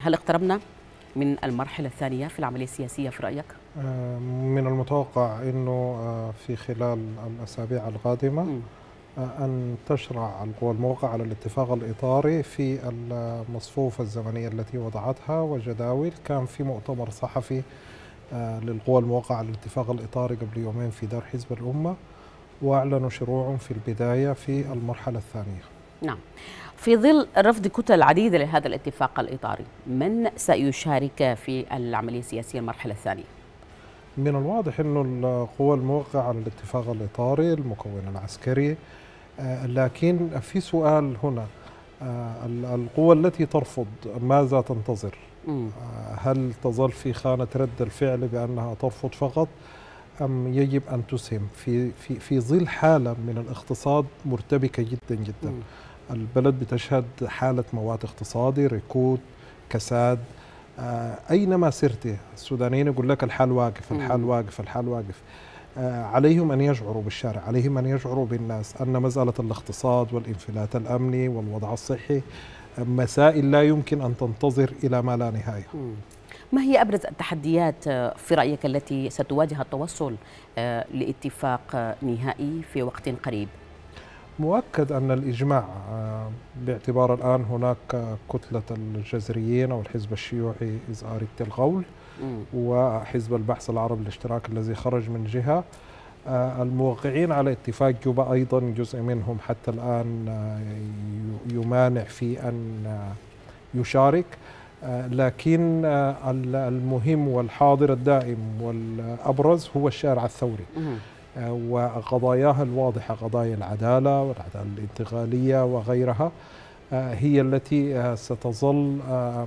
هل اقتربنا من المرحلة الثانية في العملية السياسية في رأيك؟ من المتوقع أنه في خلال الأسابيع القادمة أن تشرع القوى الموقعة على الاتفاق الإطاري في المصفوفة الزمنية التي وضعتها وجداول. كان في مؤتمر صحفي للقوى الموقعة على الاتفاق الإطاري قبل يومين في دار حزب الأمة، وأعلنوا شروعهم في البداية في المرحلة الثانية. نعم. في ظل رفض كتل عديدة لهذا الاتفاق الإطاري، من سيشارك في العملية السياسية المرحلة الثانية؟ من الواضح أن القوى الموقعة على الاتفاق الإطاري المكون العسكري، لكن في سؤال هنا، القوى التي ترفض ماذا تنتظر؟ هل تظل في خانة رد الفعل بأنها ترفض فقط، أم يجب أن تسهم في ظل حالة من الاقتصاد مرتبكة جدا جدا؟ البلد بتشهد حالة موات اقتصادي، ركود، كساد. أينما سرت السودانيين يقول لك الحال واقف، الحال واقف، الحال واقف. عليهم أن يشعروا بالشارع، عليهم أن يشعروا بالناس أن مسألة الاقتصاد والانفلات الأمني والوضع الصحي مسائل لا يمكن أن تنتظر إلى ما لا نهاية. ما هي أبرز التحديات في رأيك التي ستواجه التوصل لاتفاق نهائي في وقت قريب؟ مؤكد أن الإجماع، باعتبار الآن هناك كتلة الجزريين أو الحزب الشيوعي إذا أردت القول، وحزب البحث العربي الاشتراكي الذي خرج من جهة، الموقعين على اتفاق جوبا أيضا جزء منهم حتى الآن يمانع في أن يشارك. لكن المهم والحاضر الدائم والأبرز هو الشارع الثوري وقضاياها الواضحة، قضايا العدالة والعدالة الانتقالية وغيرها، هي التي ستظل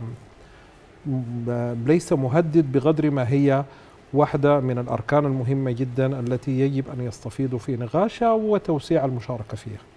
ليس مهدد بقدر ما هي واحدة من الأركان المهمة جدا التي يجب أن يستفيضوا في نقاشها وتوسيع المشاركة فيها.